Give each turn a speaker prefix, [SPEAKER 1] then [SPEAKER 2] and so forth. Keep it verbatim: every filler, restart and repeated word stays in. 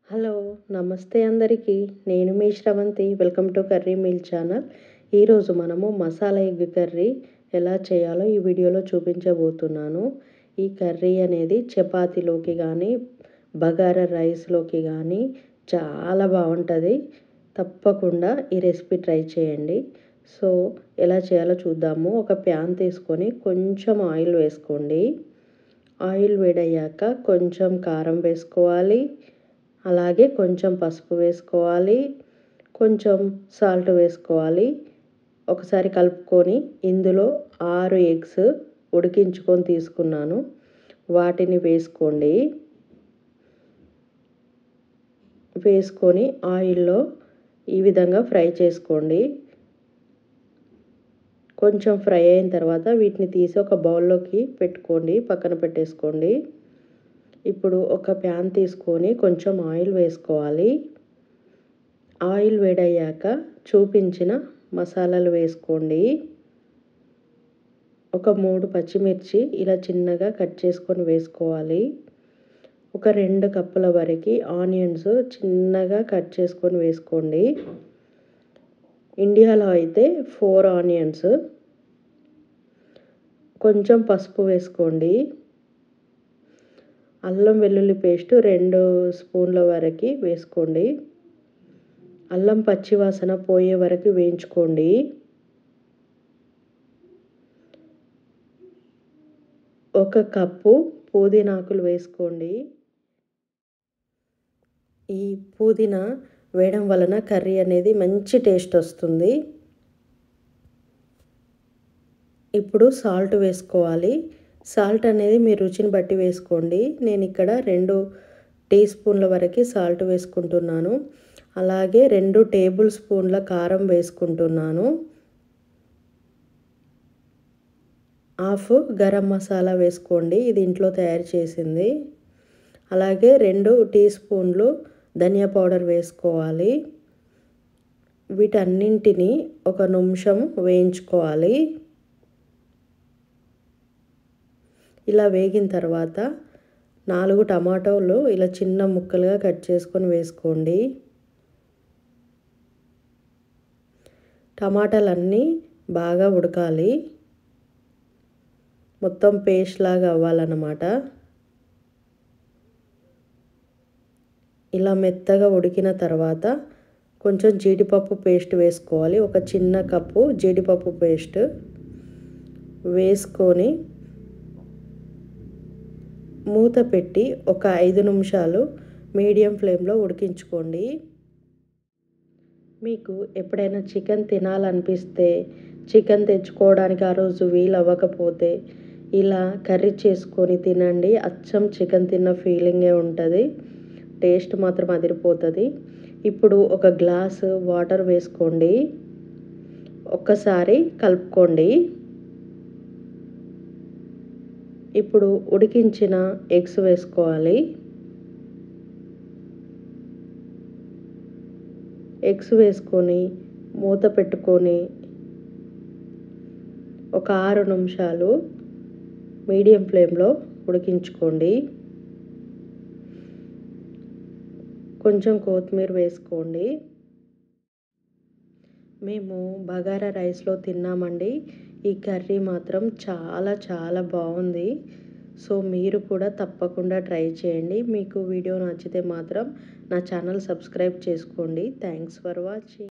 [SPEAKER 1] Hello నమస్తే అందరికీ. నేను మీ Sravanthi. Welcome to curry meal channel. ఈరోజు మనము మసాలా ఎగ్ కర్రీ ఎలా చేయాలో ఈ వీడియోలో చూపించబోతున్నాను. ఈ కర్రీ అనేది చపాతీలోకి కానీ బగారా రైస్లోకి కానీ చాలా బాగుంటుంది. తప్పకుండా ఈ రెసిపీ ట్రై చేయండి. సో ఎలా చేయాలో చూద్దాము. ఒక ప్యాన్ తీసుకొని కొంచెం ఆయిల్ వేసుకోండి. ఆయిల్ వేడయ్యాక కొంచెం కారం వేసుకోవాలి. అలాగే కొంచెం పసుపు వేసుకోవాలి. కొంచెం సాల్ట్ వేసుకోవాలి. ఒకసారి కలుపుకొని ఇందులో ఆరు ఎగ్స్ ఉడికించుకొని తీసుకున్నాను. వాటిని వేసుకోండి. వేసుకొని ఆయిల్లో ఈ విధంగా ఫ్రై చేసుకోండి. కొంచెం ఫ్రై అయిన తర్వాత వీటిని తీసి ఒక బౌల్లోకి పెట్టుకోండి, పక్కన పెట్టేసుకోండి. ఇప్పుడు ఒక ప్యాన్ తీసుకొని కొంచెం ఆయిల్ వేసుకోవాలి. ఆయిల్ వేడయ్యాక చూపించిన మసాలాలు వేసుకోండి. ఒక మూడు పచ్చిమిర్చి ఇలా చిన్నగా కట్ చేసుకొని వేసుకోవాలి. ఒక రెండు కప్పుల వరకు ఆనియన్స్ చిన్నగా కట్ చేసుకొని వేసుకోండి. ఇండియాలో అయితే ఫోర్ ఆనియన్స్. కొంచెం పసుపు వేసుకోండి. అల్లం వెల్లుల్లి పేస్ట్ రెండు స్పూన్ల వరకు వేసుకోండి. అల్లం పచ్చివాసన పోయే వరకు వేయించుకోండి. ఒక కప్పు పుదీనాకులు వేసుకోండి. ఈ పుదీనా వేయడం వలన కర్రీ అనేది మంచి టేస్ట్ వస్తుంది. ఇప్పుడు సాల్ట్ వేసుకోవాలి. సాల్ట్ అనేది మీ రుచిని బట్టి వేసుకోండి. నేను ఇక్కడ రెండు టీ స్పూన్ల వరకు సాల్ట్ వేసుకుంటున్నాను. అలాగే రెండు టేబుల్ స్పూన్ల కారం వేసుకుంటున్నాను. హాఫ్ గరం మసాలా వేసుకోండి. ఇది ఇంట్లో తయారు చేసింది. అలాగే రెండు టీ స్పూన్లు ధనియా పౌడర్ వేసుకోవాలి. వీటన్నింటినీ ఒక నిమిషం వేయించుకోవాలి. ఇలా వేగిన తర్వాత నాలుగు టమాటోలు ఇలా చిన్న ముక్కలుగా కట్ చేసుకొని వేసుకోండి. టమాటాలన్నీ బాగా ఉడకాలి. మొత్తం పేస్ట్ లాగా అవ్వాలన్నమాట. ఇలా మెత్తగా ఉడికిన తర్వాత కొంచెం జీడిపప్పు పేస్ట్ వేసుకోవాలి. ఒక చిన్న కప్పు జీడిపప్పు పేస్ట్ వేసుకొని మూత పెట్టి ఒక ఐదు నిమిషాలు మీడియం ఫ్లేమ్లో ఉడికించుకోండి. మీకు ఎప్పుడైనా చికెన్ తినాలనిపిస్తే, చికెన్ తెచ్చుకోవడానికి ఆ రోజు వీలు అవ్వకపోతే ఇలా కర్రీ చేసుకొని తినండి. అచ్చం చికెన్ తిన్న ఫీలింగే ఉంటుంది. టేస్ట్ మాత్రం అదిరిపోతుంది. ఇప్పుడు ఒక గ్లాసు వాటర్ వేసుకోండి. ఒక్కసారి కలుపుకోండి. ఇప్పుడు ఉడికించిన ఎగ్స్ వేసుకోవాలి. ఎగ్స్ వేసుకొని మూత పెట్టుకొని ఒక ఆరు నిమిషాలు మీడియం ఫ్లేమ్లో ఉడికించుకోండి. కొంచెం కొత్తిమీర వేసుకోండి. మేము బగారా రైస్లో తిన్నామండి. ఈ కర్రీ మాత్రం చాలా చాలా బాగుంది. సో మీరు కూడా తప్పకుండా ట్రై చేయండి. మీకు వీడియో నచ్చితే మాత్రం నా ఛానల్ సబ్స్క్రైబ్ చేసుకోండి. Thanks for watching.